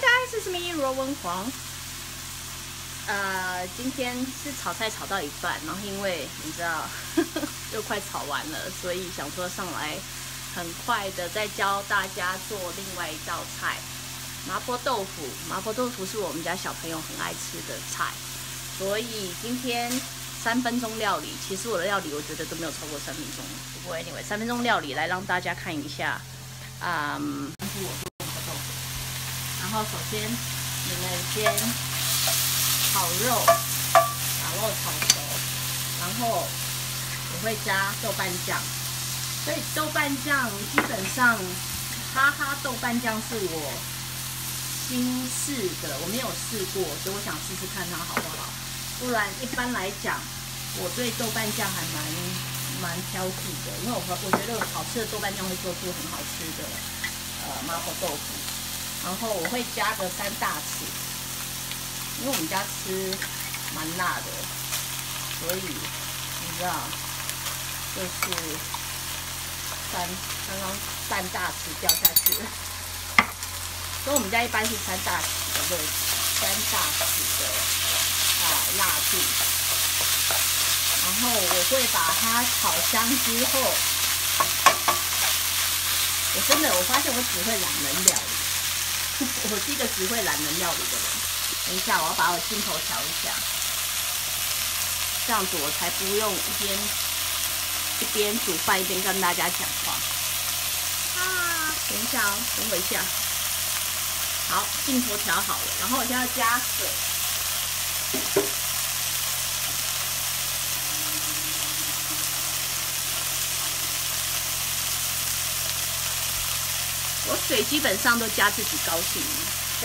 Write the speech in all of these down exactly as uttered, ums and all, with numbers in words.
guys, it's me 罗文煌。呃，今天是炒菜炒到一半，然后因为你知道呵呵又快炒完了，所以想说上来很快的再教大家做另外一道菜——麻婆豆腐。麻婆豆腐是我们家小朋友很爱吃的菜，所以今天三分钟料理。其实我的料理我觉得都没有超过三分钟，不过 anyway 三分钟料理来让大家看一下。嗯，我做麻婆豆腐。然后首先你们先炒肉，把肉炒熟，然后我会加豆瓣酱。所以豆瓣酱基本上，哈哈豆瓣酱是我新试的，我没有试过，所以我想试试看它好不好。不然一般来讲，我对豆瓣酱还蛮蛮挑剔的，因为我我觉得好吃的豆瓣酱会做出很好吃的呃麻婆豆腐。然后我会加个三大匙，因为我们家吃蛮辣的，所以你知道，就是三刚刚半大匙掉下去了。所以我们家一般是三大匙的，对，三大匙的啊辣度。然后我会把它炒香之后，我真的我发现我只会懒人料理。我是一个只会懒人料理的人。等一下，我要把我镜头调一下，这样子我才不用一边一边煮饭一边跟大家讲话。啊，等一下哦，等我一下。好，镜头调好了，然后我现在要加水。我水基本上都加自己高兴，加，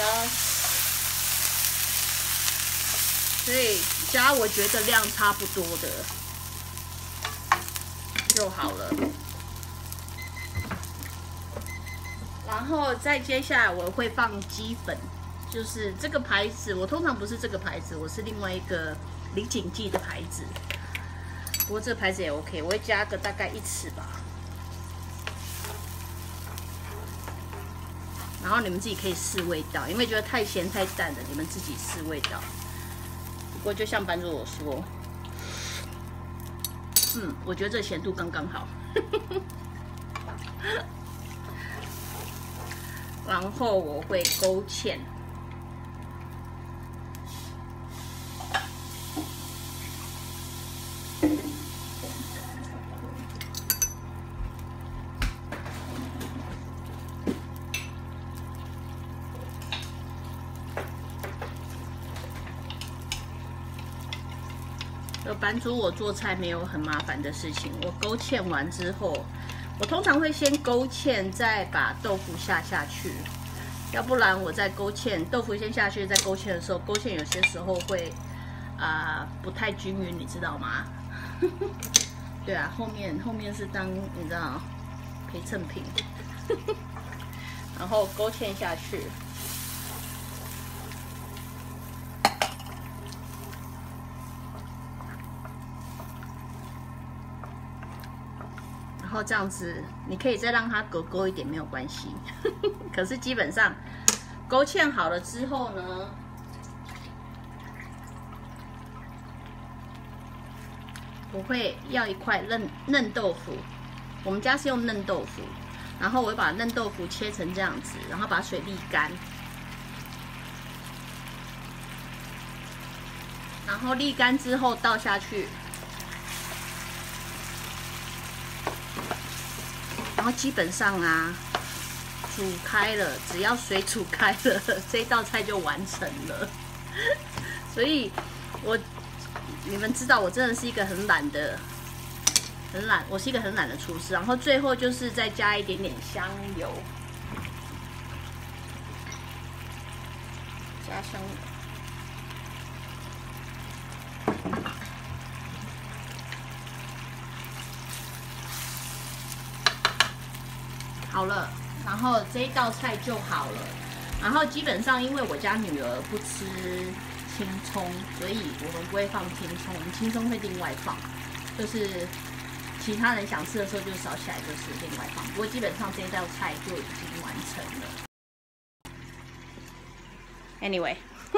所以加我觉得量差不多的就好了。然后再接下来我会放鸡粉，就是这个牌子，我通常不是这个牌子，我是另外一个李锦记的牌子。不过这个牌子也 OK， 我会加个大概一匙吧。然后你们自己可以试味道，因为觉得太咸太淡了，你们自己试味道。不过就像班主我说，嗯，我觉得这咸度刚刚好。然后我会勾芡。版主我做菜没有很麻烦的事情，我勾芡完之后，我通常会先勾芡，再把豆腐下下去，要不然我在勾芡，豆腐先下去，在勾芡的时候，勾芡有些时候会啊、呃、不太均匀，你知道吗？对啊，后面后面是当你知道陪衬品，然后勾芡下去。然后这样子，你可以再让它勾勾一点，没有关系。可是基本上勾芡好了之后呢，我会要一块嫩嫩豆腐。我们家是用嫩豆腐，然后我会把嫩豆腐切成这样子，然后把水沥干，然后沥干之后倒下去。然后基本上啊，煮开了，只要水煮开了，这道菜就完成了。所以我，你们知道，我真的是一个很懒的，很懒，我是一个很懒的厨师。然后最后就是再加一点点香油，加香油。好了，然后这一道菜就好了。然后基本上，因为我家女儿不吃青葱，所以我们不会放青葱，我们青葱会另外放。就是其他人想吃的时候就烧起来，就是另外放。不过基本上这一道菜就已经完成了。 Anyway，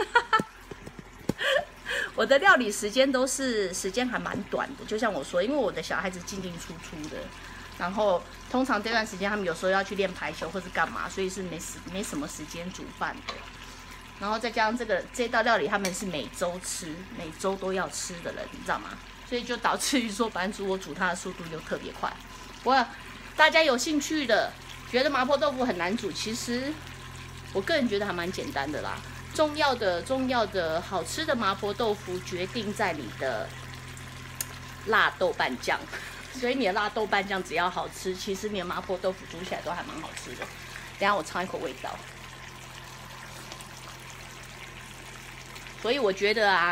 我的料理时间都是时间还蛮短的，就像我说，因为我的小孩子进进出出的，然后通常这段时间他们有时候要去练排球或是干嘛，所以是没时没什么时间煮饭的。然后再加上这个这道料理，他们是每周吃，每周都要吃的人，你知道吗？所以就导致于说，版主我煮它的速度就特别快。不过大家有兴趣的，觉得麻婆豆腐很难煮，其实我个人觉得还蛮简单的啦。重要的重要的好吃的麻婆豆腐决定在你的辣豆瓣酱，所以你的辣豆瓣酱只要好吃，其实你的麻婆豆腐煮起来都还蛮好吃的。等一下我尝一口味道。所以我觉得啊，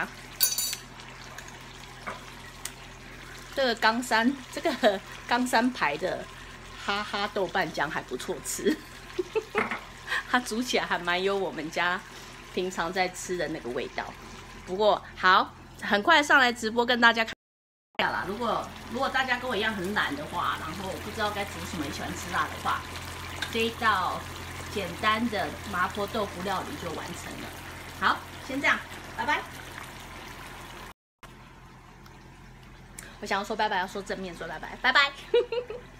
这个冈山这个冈山牌的哈哈豆瓣酱还不错吃，它煮起来还蛮有我们家平常在吃的那个味道。不过好，很快上来直播跟大家看一下啦。如果如果大家跟我一样很懒的话，然后不知道该煮什么，也喜欢吃辣的话，这一道简单的麻婆豆腐料理就完成了。好，先这样。拜拜。我想要说拜拜，要说正面说拜拜，拜拜。